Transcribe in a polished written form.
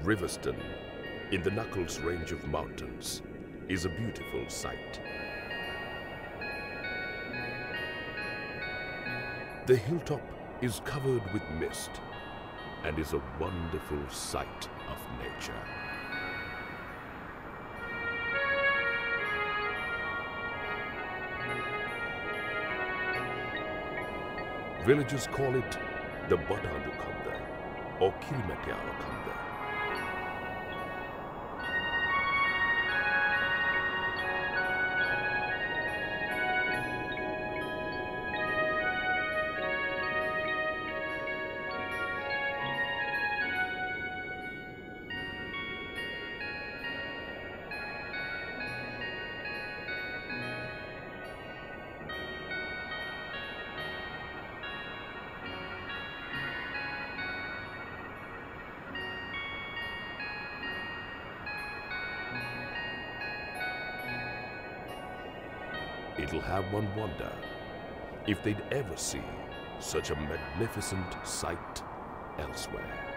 Riverston, in the Knuckles range of mountains, is a beautiful sight. The hilltop is covered with mist and is a wonderful sight of nature. Villagers call it the Batanukanda or Kilmetialakanda. It'll have one wonder if they'd ever see such a magnificent sight elsewhere.